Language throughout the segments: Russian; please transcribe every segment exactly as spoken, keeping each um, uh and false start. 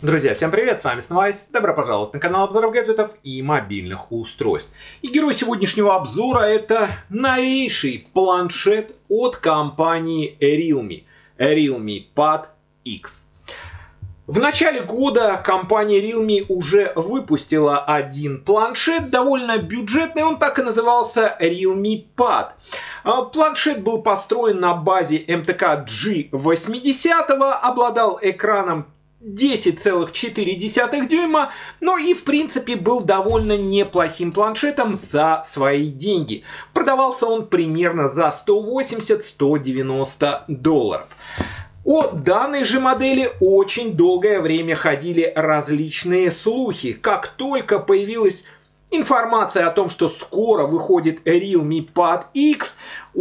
Друзья, всем привет, с вами Снвайс. Добро пожаловать на канал обзоров гаджетов и мобильных устройств. И герой сегодняшнего обзора — это новейший планшет от компании Realme. Realme Pad X. В начале года компания Realme уже выпустила один планшет, довольно бюджетный, он так и назывался Realme Pad. Планшет был построен на базе эм тэ ка джи восемьдесят, обладал экраном десять целых четыре десятых дюйма, но и в принципе был довольно неплохим планшетом за свои деньги. Продавался он примерно за сто восемьдесят — сто девяносто долларов. О данной же модели очень долгое время ходили различные слухи. Как только появилась информация о том, что скоро выходит Realme Pad X,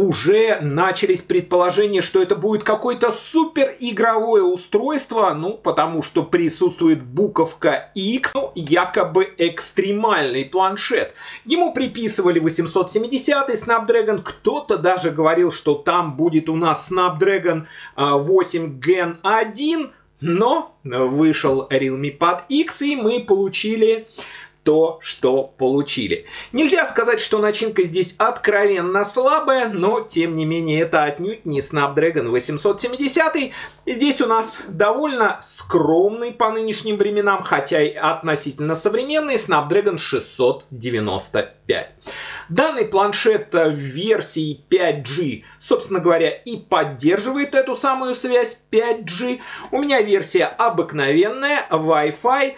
уже начались предположения, что это будет какое-то супер игровое устройство, ну, потому что присутствует буковка X, ну, якобы экстремальный планшет. Ему приписывали восемьсот семидесятый Snapdragon, кто-то даже говорил, что там будет у нас Snapdragon восемь ген один, но вышел Realme Pad X, и мы получили то, что получили. Нельзя сказать, что начинка здесь откровенно слабая, но тем не менее это отнюдь не Snapdragon восемьсот семидесятый. Здесь у нас довольно скромный по нынешним временам, хотя и относительно современный Snapdragon шестьсот девяносто пять. Данный планшет в версии пять джи, собственно говоря, и поддерживает эту самую связь пять джи. У меня версия обыкновенная, Wi-Fi.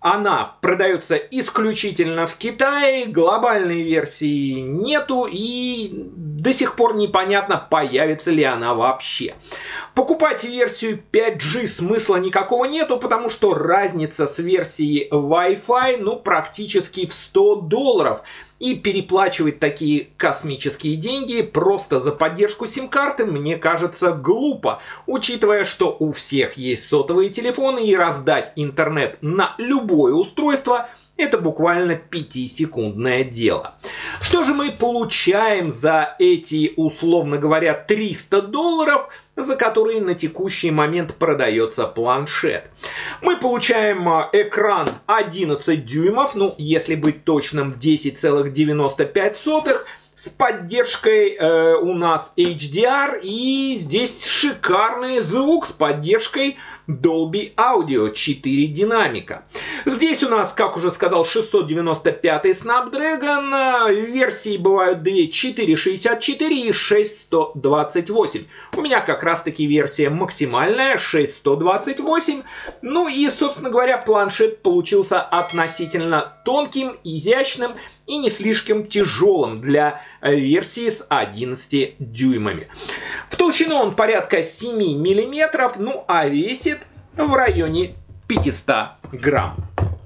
Она продается исключительно в Китае, глобальной версии нету и до сих пор непонятно, появится ли она вообще. Покупать версию пять джи смысла никакого нету, потому что разница с версией Wi-Fi ну практически в сто долларов. И переплачивать такие космические деньги просто за поддержку сим-карты мне кажется глупо, учитывая, что у всех есть сотовые телефоны и раздать интернет на любое устройство — это буквально пятисекундное дело. Что же мы получаем за эти, условно говоря, триста долларов, за которые на текущий момент продается планшет? Мы получаем экран одиннадцать дюймов, ну, если быть точным, десять целых девяносто пять сотых, с поддержкой э, у нас эйч ди ар, и здесь шикарный звук с поддержкой Dolby Audio, четыре динамика. Здесь у нас, как уже сказал, шестьсот девяносто пятый Snapdragon. Версии бывают две: четыреста шестьдесят четыре и шесть сто двадцать восемь. У меня как раз таки версия максимальная, шесть сто двадцать восемь. Ну и, собственно говоря, планшет получился относительно тонким, изящным и не слишком тяжелым для версии с одиннадцатью дюймами. В толщину он порядка семи миллиметров, ну а весит в районе пятисот грамм.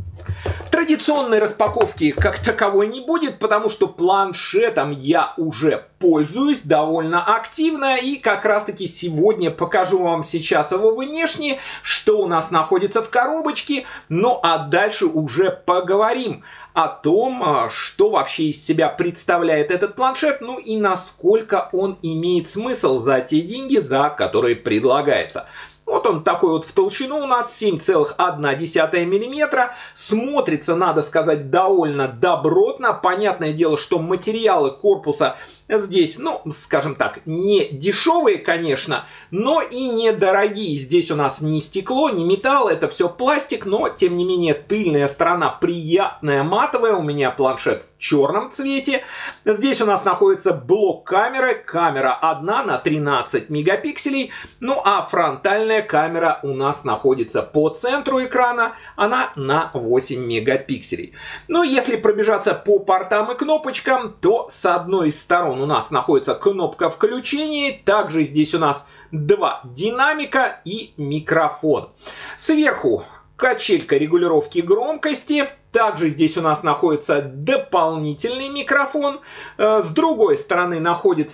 Традиционной распаковки как таковой не будет, потому что планшетом я уже пользуюсь довольно активно, и как раз таки сегодня покажу вам сейчас его внешне, что у нас находится в коробочке, ну а дальше уже поговорим о том, что вообще из себя представляет этот планшет, ну и насколько он имеет смысл за те деньги, за которые предлагается. Вот он такой вот в толщину у нас, семь целых одна десятая миллиметра. Смотрится, надо сказать, довольно добротно. Понятное дело, что материалы корпуса здесь, ну, скажем так, не дешевые, конечно, но и недорогие. Здесь у нас не стекло, не металл, это все пластик, но, тем не менее, тыльная сторона приятная, матовая. У меня планшет в черном цвете. Здесь у нас находится блок камеры. Камера одна на тринадцать мегапикселей. Ну, а фронтальная камера у нас находится по центру экрана, она на восемь мегапикселей. Но если пробежаться по портам и кнопочкам, то с одной из сторон у нас находится кнопка включения, также здесь у нас два динамика и микрофон. Сверху качелька регулировки громкости. Также здесь у нас находится дополнительный микрофон. С другой стороны находится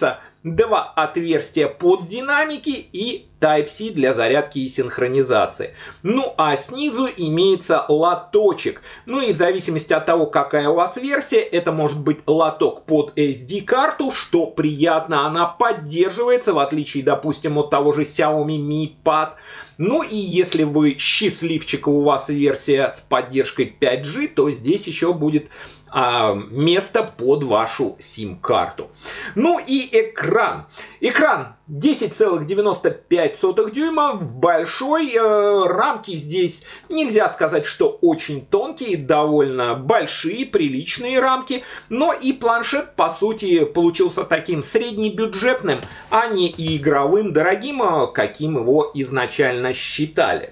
два отверстия под динамики и Type-C для зарядки и синхронизации. Ну а снизу имеется лоточек. Ну и в зависимости от того, какая у вас версия, это может быть лоток под эс ди-карту, что приятно, она поддерживается, в отличие, допустим, от того же Xiaomi Mi Pad. Ну и если вы счастливчик, у вас версия с поддержкой пять джи, то здесь еще будет а, место под вашу сим-карту. Ну и экран. Экран десять целых девяносто пять сотых дюйма, в большой э, рамки здесь нельзя сказать, что очень тонкие, довольно большие, приличные рамки, но и планшет по сути получился таким среднебюджетным, а не игровым дорогим, каким его изначально считали.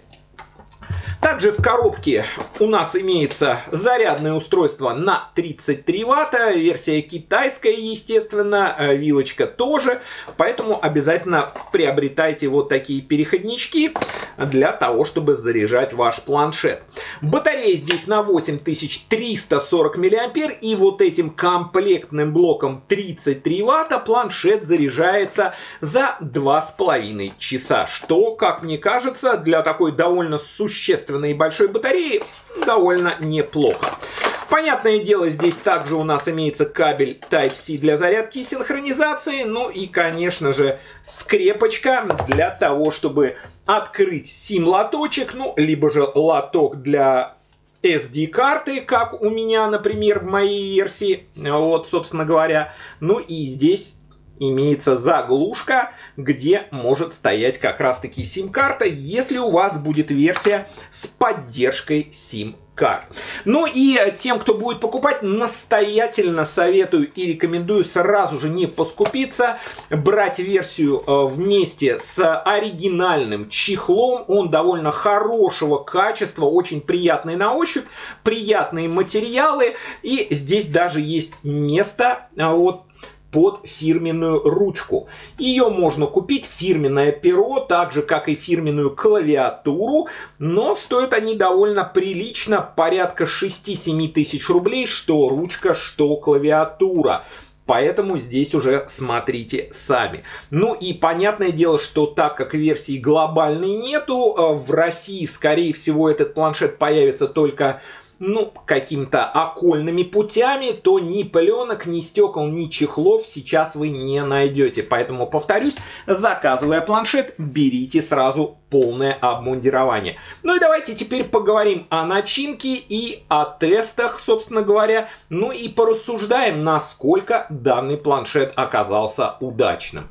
Также в коробке у нас имеется зарядное устройство на тридцать три ватта, версия китайская, естественно, вилочка тоже, поэтому обязательно приобретайте вот такие переходнички для того, чтобы заряжать ваш планшет. Батарея здесь на восемь тысяч триста сорок миллиампер, и вот этим комплектным блоком тридцать три ватта планшет заряжается за два с половиной часа, что, как мне кажется, для такой довольно существенной и большой батареи довольно неплохо. Понятное дело, здесь также у нас имеется кабель Type-C для зарядки и синхронизации, ну и, конечно же, скрепочка для того, чтобы открыть сим-лоточек, ну, либо же лоток для эс ди-карты, как у меня, например, в моей версии, вот, собственно говоря. Ну и здесь имеется заглушка, где может стоять как раз-таки сим-карта, если у вас будет версия с поддержкой сим-карт. Ну и тем, кто будет покупать, настоятельно советую и рекомендую сразу же не поскупиться, брать версию вместе с оригинальным чехлом. Он довольно хорошего качества, очень приятный на ощупь, приятные материалы, и здесь даже есть место вот под фирменную ручку. Ее можно купить, фирменное перо, так же как и фирменную клавиатуру, но стоят они довольно прилично, порядка шести-семи тысяч рублей, что ручка, что клавиатура. Поэтому здесь уже смотрите сами. Ну и понятное дело, что так как версии глобальной нету, в России, скорее всего, этот планшет появится только ну, какими-то окольными путями, то ни пленок, ни стекол, ни чехлов сейчас вы не найдете. Поэтому, повторюсь, заказывая планшет, берите сразу полное обмундирование. Ну и давайте теперь поговорим о начинке и о тестах, собственно говоря. Ну и порассуждаем, насколько данный планшет оказался удачным.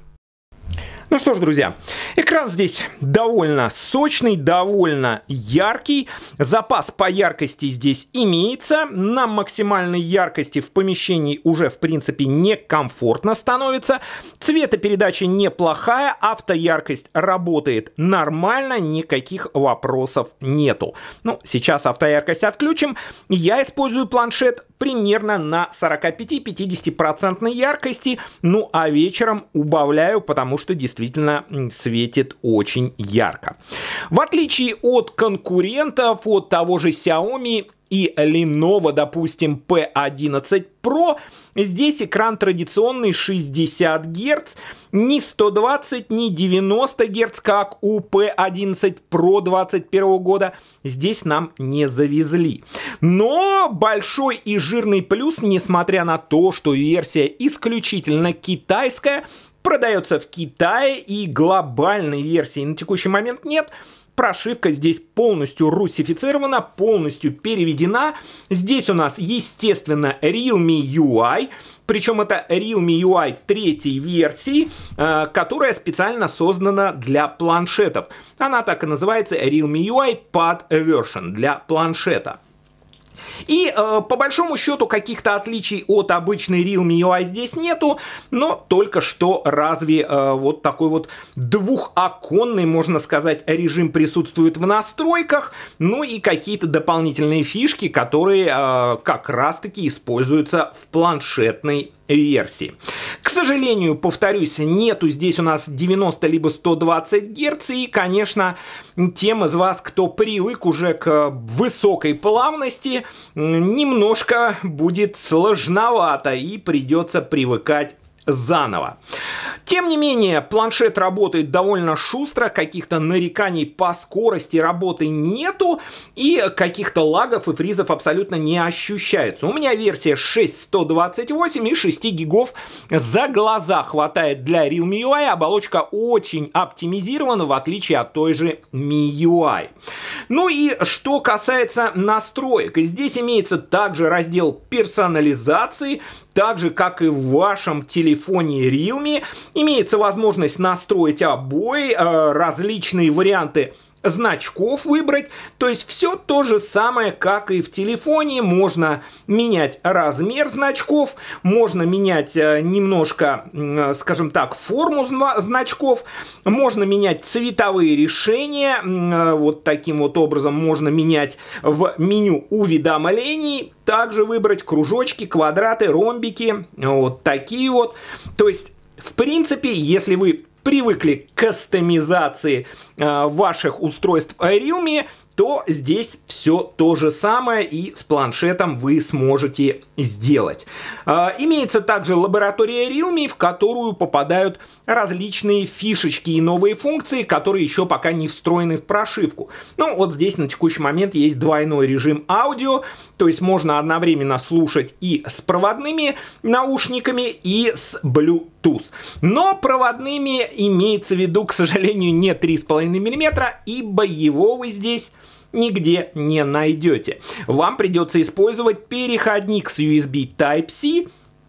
Ну что ж, друзья, экран здесь довольно сочный, довольно яркий. Запас по яркости здесь имеется. На максимальной яркости в помещении уже, в принципе, некомфортно становится. Цветопередача неплохая, автояркость работает нормально, никаких вопросов нету. Ну, сейчас автояркость отключим. Я использую планшет примерно на сорок пять-пятьдесят процентов яркости. Ну, а вечером убавляю, потому что действительно действительно светит очень ярко. В отличие от конкурентов, от того же Xiaomi и Lenovo, допустим, пи одиннадцать про, здесь экран традиционный шестьдесят герц, не сто двадцать, не девяносто герц, как у пи одиннадцать про двадцать первого года, здесь нам не завезли. Но большой и жирный плюс, несмотря на то, что версия исключительно китайская, продается в Китае, и глобальной версии на текущий момент нет. Прошивка здесь полностью русифицирована, полностью переведена. Здесь у нас, естественно, Realme ю ай. Причем это Realme ю ай третьей версии, э, которая специально создана для планшетов. Она так и называется Realme ю ай Pad Version для планшета. И э, по большому счету каких-то отличий от обычной Realme ю ай здесь нету, но только что разве э, вот такой вот двухоконный, можно сказать, режим присутствует в настройках, ну и какие-то дополнительные фишки, которые э, как раз-таки используются в планшетной версии. К сожалению, повторюсь, нету здесь у нас девяносто либо сто двадцать герц, и, конечно, тем из вас, кто привык уже к высокой плавности, немножко будет сложновато и придется привыкать заново. Тем не менее, планшет работает довольно шустро, каких-то нареканий по скорости работы нету, и каких-то лагов и фризов абсолютно не ощущается. У меня версия шесть сто двадцать восемь и шесть гигов за глаза хватает для Realme ю ай. Оболочка очень оптимизирована, в отличие от той же ми ю ай. Ну и что касается настроек, здесь имеется также раздел персонализации, так же, как и в вашем телефоне Realme, имеется возможность настроить обои, э, различные варианты значков выбрать, то есть все то же самое, как и в телефоне. Можно менять размер значков, можно менять э, немножко, э, скажем так, форму значков, можно менять цветовые решения, э, вот таким вот образом можно менять в меню уведомлений, также выбрать кружочки, квадраты, ромбики, вот такие вот, то есть в принципе, если вы привыкли к кастомизации э, ваших устройств Realme, то здесь все то же самое и с планшетом вы сможете сделать. Э, имеется также лаборатория Realme, в которую попадают различные фишечки и новые функции, которые еще пока не встроены в прошивку. Ну, вот здесь на текущий момент есть двойной режим аудио, то есть можно одновременно слушать и с проводными наушниками, и с Bluetooth. Но проводными имеется в виду, к сожалению, не три с половиной миллиметра, ибо его вы здесь нигде не найдете. Вам придется использовать переходник с ю эс би Type-C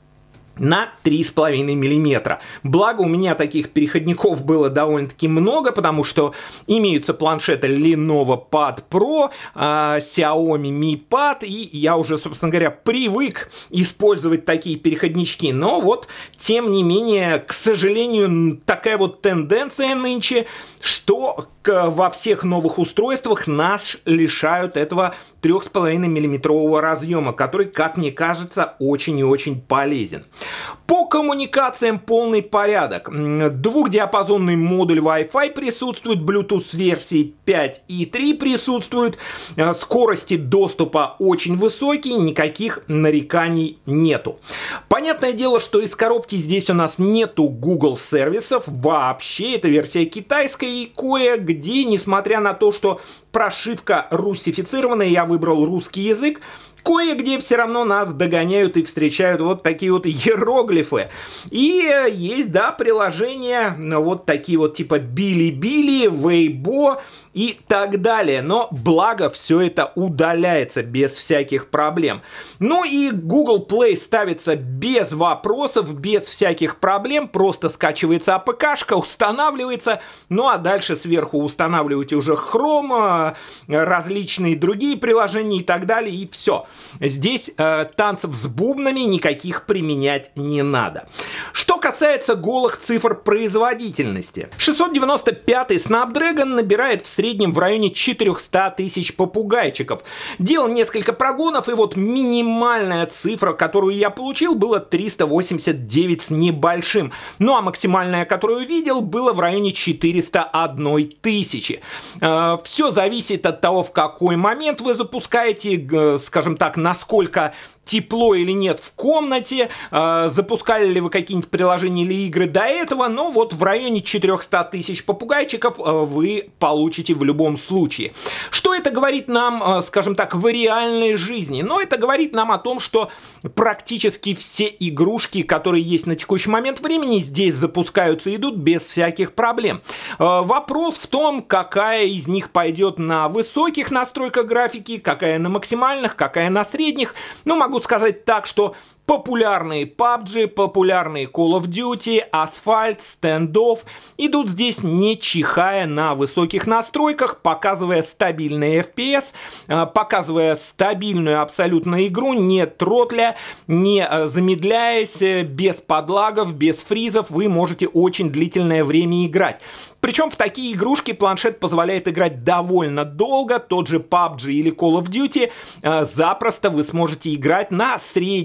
на три с половиной миллиметра. Благо у меня таких переходников было довольно-таки много, потому что имеются планшеты Lenovo Pad Pro, э, Xiaomi Mi Pad, и я уже, собственно говоря, привык использовать такие переходнички. Но вот, тем не менее, к сожалению, такая вот тенденция нынче, что во всех новых устройствах нас лишают этого три с половиной миллиметрового разъема, который, как мне кажется, очень и очень полезен. По коммуникациям полный порядок. Двухдиапазонный модуль Wi-Fi присутствует, Bluetooth версии пять и три присутствуют, скорости доступа очень высокие, никаких нареканий нету. Понятное дело, что из коробки здесь у нас нету Google сервисов вообще, это версия китайская, и кое-где, несмотря на то, что прошивка русифицированная, я выбрал русский язык, кое-где все равно нас догоняют и встречают вот такие вот иероглифы. И есть, да, приложения вот такие вот типа Билибили, Weibo и так далее. Но благо все это удаляется без всяких проблем. Ну и Google Play ставится без вопросов, без всяких проблем. Просто скачивается АПКшка, устанавливается. Ну а дальше сверху устанавливаете уже Chrome, различные другие приложения и так далее. И все. Здесь э, танцев с бубнами никаких применять не надо. Что касается голых цифр производительности. шестьсот девяносто пятый Snapdragon набирает в среднем в районе четырёхсот тысяч попугайчиков. Делал несколько прогонов, и вот минимальная цифра, которую я получил, была триста восемьдесят девять с небольшим. Ну а максимальная, которую видел, было в районе четырёхсот одной тысячи. Э, все зависит от того, в какой момент вы запускаете, э, скажем так, насколько тепло или нет в комнате, э, запускали ли вы какие-нибудь приложения или игры до этого, но вот в районе четырёхсот тысяч попугайчиков э, вы получите в любом случае. Что это говорит нам, э, скажем так, в реальной жизни? Ну, это говорит нам о том, что практически все игрушки, которые есть на текущий момент времени, здесь запускаются и идут без всяких проблем. Э, вопрос в том, какая из них пойдет на высоких настройках графики, какая на максимальных, какая на средних. Ну, могу сказать так, что популярные пабджи, популярные Call of Duty, Asphalt, Standoff идут здесь не чихая на высоких настройках, показывая стабильный эф пи эс, показывая стабильную абсолютно игру, не тротля, не замедляясь, без подлагов, без фризов, вы можете очень длительное время играть. Причем в такие игрушки планшет позволяет играть довольно долго, тот же пабджи или Call of Duty, запросто вы сможете играть на средней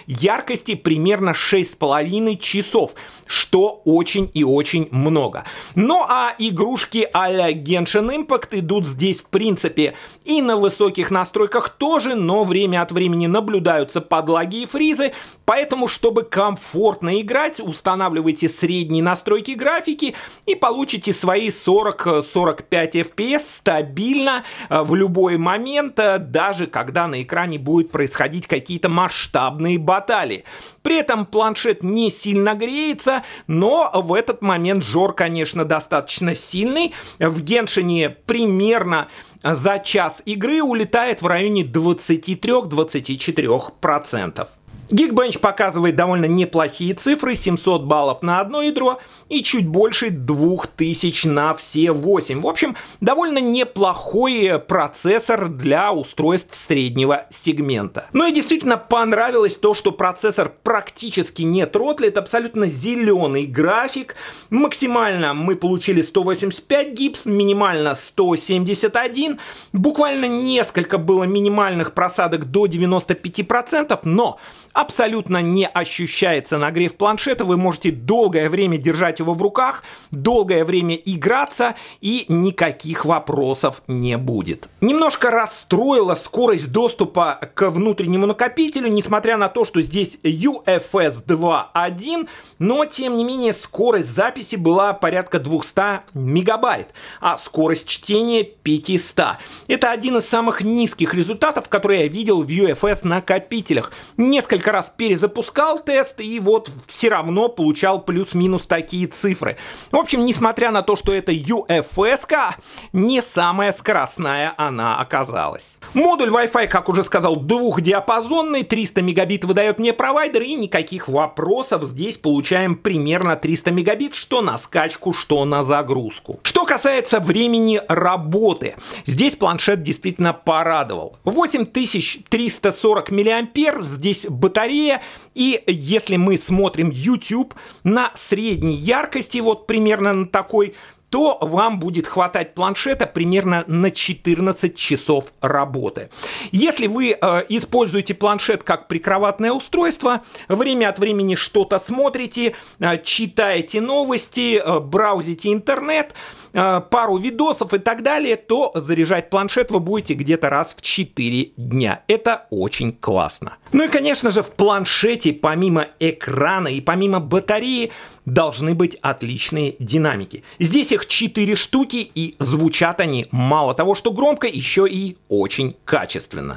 яркости примерно шесть с половиной часов, что очень и очень много. Ну а игрушки а-ля Genshin Impact идут здесь в принципе и на высоких настройках тоже, но время от времени наблюдаются подлаги и фризы, поэтому, чтобы комфортно играть, устанавливайте средние настройки графики и получите свои сорок — сорок пять эф пи эс стабильно в любой момент, даже когда на экране будет происходить какие-то масштабные баталии. При этом планшет не сильно греется, но в этот момент жор, конечно, достаточно сильный. В Геншине примерно за час игры улетает в районе двадцати трёх — двадцати четырёх процентов. Geekbench показывает довольно неплохие цифры: семьсот баллов на одно ядро и чуть больше двух тысяч на все восемь. В общем, довольно неплохой процессор для устройств среднего сегмента. Ну и действительно понравилось то, что процессор практически не тротлит, абсолютно зеленый график. Максимально мы получили сто восемьдесят пять гигабайт, минимально сто семьдесят один. Буквально несколько было минимальных просадок до девяноста пяти процентов, но абсолютно не ощущается нагрев планшета. Вы можете долгое время держать его в руках, долгое время играться, и никаких вопросов не будет. Немножко расстроила скорость доступа к внутреннему накопителю, несмотря на то, что здесь ю эф эс два точка один, но тем не менее скорость записи была порядка двухсот мегабайт, а скорость чтения пятьсот. Это один из самых низких результатов, которые я видел в ю эф эс накопителях. Несколько раз перезапускал тест и вот все равно получал плюс-минус такие цифры. В общем, несмотря на то, что это ю эф эс-ка, не самая скоростная она оказалась. Модуль Wi-Fi, как уже сказал, двухдиапазонный, триста мегабит выдает мне провайдер, и никаких вопросов. Здесь получаем примерно триста мегабит, что на скачку, что на загрузку. Что касается времени работы, здесь планшет действительно порадовал. восемь тысяч триста сорок миллиампер, здесь батарея, и если мы смотрим YouTube на средней яркости, вот примерно на такой, то вам будет хватать планшета примерно на четырнадцать часов работы. Если вы э, используете планшет как прикроватное устройство, время от времени что-то смотрите, э, читаете новости, э, браузите интернет, э, пару видосов и так далее, то заряжать планшет вы будете где-то раз в четыре дня. Это очень классно. Ну и, конечно же, в планшете помимо экрана и помимо батареи должны быть отличные динамики. Здесь их четыре штуки, и звучат они мало того, что громко, еще и очень качественно.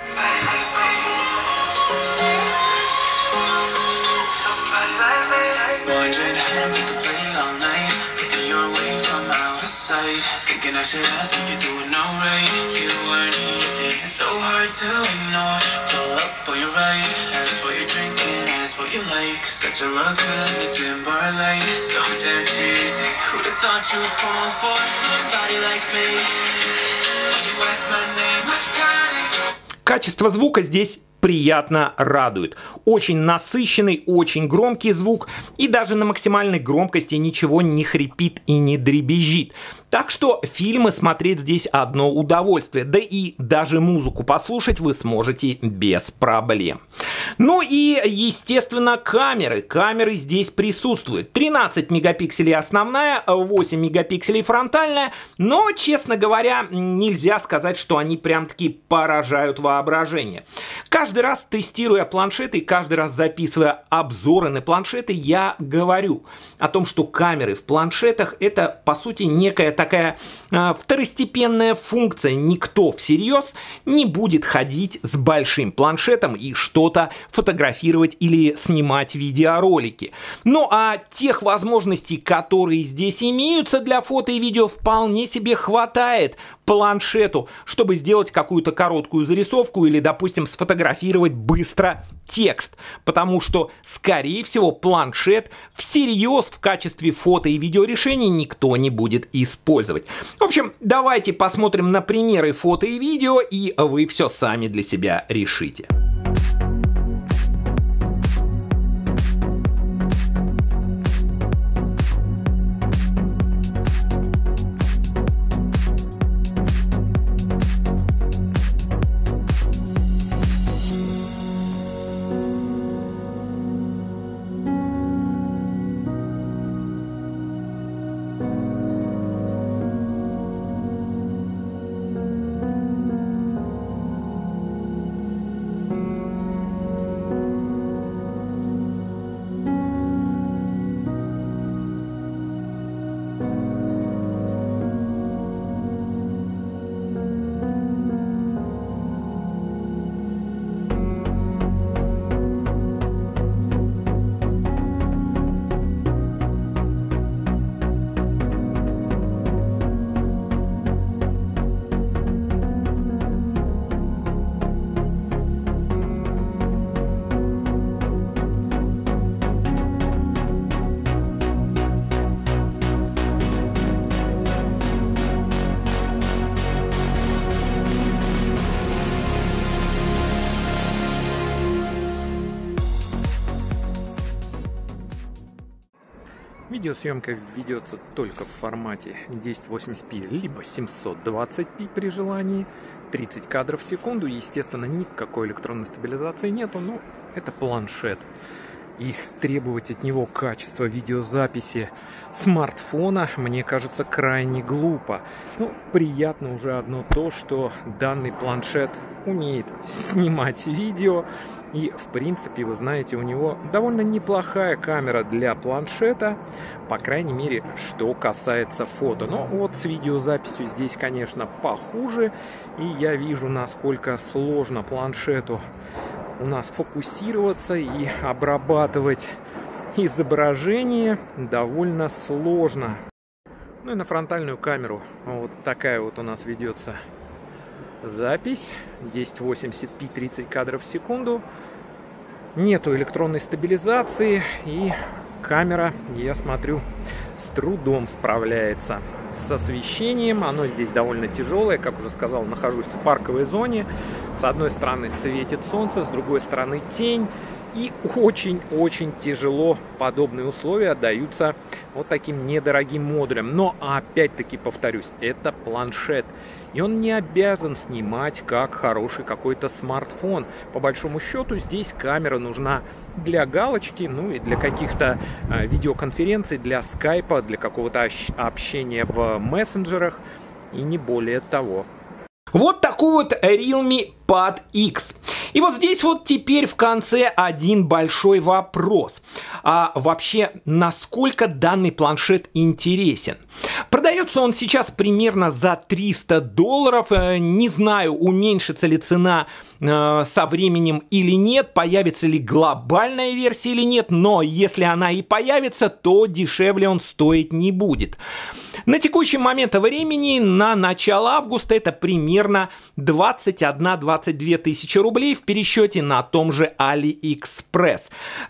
Such a look good in the dim bar light. So damn cheesy. Who'd have thought you'd fall for somebody like me? When you ask my name, I got it. Качество звука здесь приятно радует. Очень насыщенный, очень громкий звук, и даже на максимальной громкости ничего не хрипит и не дребезжит. Так что фильмы смотреть здесь одно удовольствие, да и даже музыку послушать вы сможете без проблем. Ну и, естественно, камеры. Камеры здесь присутствуют. тринадцать мегапикселей основная, восемь мегапикселей фронтальная, но, честно говоря, нельзя сказать, что они прям-таки поражают воображение. Каждый раз, тестируя планшеты и каждый раз записывая обзоры на планшеты, я говорю о том, что камеры в планшетах — это, по сути, некая такая э, второстепенная функция. Никто всерьез не будет ходить с большим планшетом и что-то фотографировать или снимать видеоролики. Ну а тех возможностей, которые здесь имеются для фото и видео, вполне себе хватает планшету, чтобы сделать какую-то короткую зарисовку или, допустим, сфотографировать быстро текст. Потому что, скорее всего, планшет всерьез в качестве фото и видеорешений никто не будет использовать. В общем, давайте посмотрим на примеры фото и видео, и вы все сами для себя решите. Видеосъемка ведется только в формате десять восемьдесят пи либо семьсот двадцать пи при желании. тридцать кадров в секунду. Естественно, никакой электронной стабилизации нету, но это планшет. И требовать от него качества видеозаписи смартфона, мне кажется, крайне глупо. Ну, приятно уже одно то, что данный планшет умеет снимать видео. И, в принципе, вы знаете, у него довольно неплохая камера для планшета, по крайней мере, что касается фото. Но вот с видеозаписью здесь, конечно, похуже. И я вижу, насколько сложно планшету у нас фокусироваться и обрабатывать изображение довольно сложно. Ну и на фронтальную камеру вот такая вот у нас ведется запись. десять восемьдесят пи, тридцать кадров в секунду. Нету электронной стабилизации. И камера, я смотрю, с трудом справляется с освещением. Оно здесь довольно тяжелое. Как уже сказал, нахожусь в парковой зоне. С одной стороны светит солнце, с другой стороны тень. И очень-очень тяжело подобные условия отдаются вот таким недорогим модулям. Но опять-таки повторюсь, это планшет. И он не обязан снимать как хороший какой-то смартфон. По большому счету здесь камера нужна для галочки, ну и для каких-то э, видеоконференций, для скайпа, для какого-то общения в мессенджерах и не более того. Вот такой вот Realme Pad X. И вот здесь вот теперь в конце один большой вопрос. А вообще, насколько данный планшет интересен? Продается он сейчас примерно за триста долларов. Не знаю, уменьшится ли цена э, со временем или нет, появится ли глобальная версия или нет, но если она и появится, то дешевле он стоить не будет. На текущий момент времени, на начало августа, это примерно двадцать одна — двадцать две тысячи рублей в пересчете на том же AliExpress.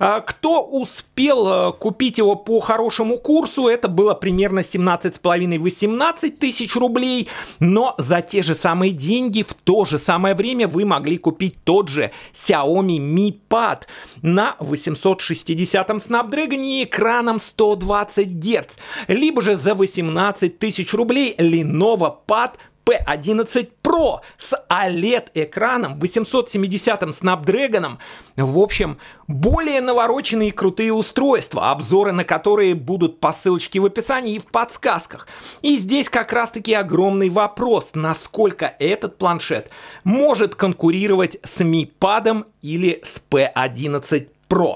Кто успел купить его по хорошему курсу, это было примерно семнадцать с половиной — восемнадцать тысяч рублей, но за те же самые деньги в то же самое время вы могли купить тот же Xiaomi Mi Pad на восемьсот шестидесятом Snapdragon и экраном сто двадцать герц, либо же за восемнадцать тысяч рублей Lenovo Pad пи одиннадцать Pro с о лед-экраном, восемьсот семидесятым Snapdragon. В общем, более навороченные и крутые устройства, обзоры на которые будут по ссылочке в описании и в подсказках. И здесь как раз-таки огромный вопрос, насколько этот планшет может конкурировать с Mi Pad или с пи одиннадцать Pro.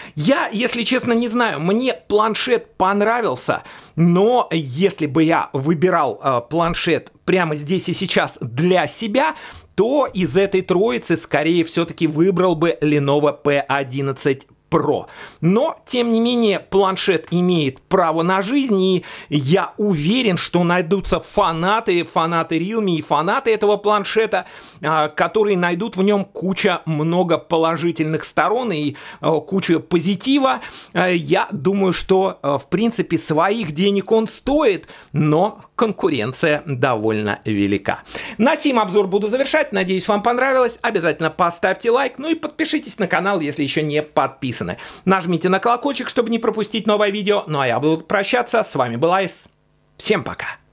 Я, если честно, не знаю, мне планшет понравился, но если бы я выбирал э, планшет прямо здесь и сейчас для себя, то из этой троицы скорее все-таки выбрал бы Lenovo пи одиннадцать Pro. Но, тем не менее, планшет имеет право на жизнь, и я уверен, что найдутся фанаты, фанаты Realme и фанаты этого планшета, которые найдут в нем куча много положительных сторон и кучу позитива. Я думаю, что, в принципе, своих денег он стоит, но конкуренция довольно велика. На сим обзор буду завершать. Надеюсь, вам понравилось. Обязательно поставьте лайк, ну и подпишитесь на канал, если еще не подписаны. Нажмите на колокольчик, чтобы не пропустить новое видео. Ну а я буду прощаться. С вами был Айс. Всем пока.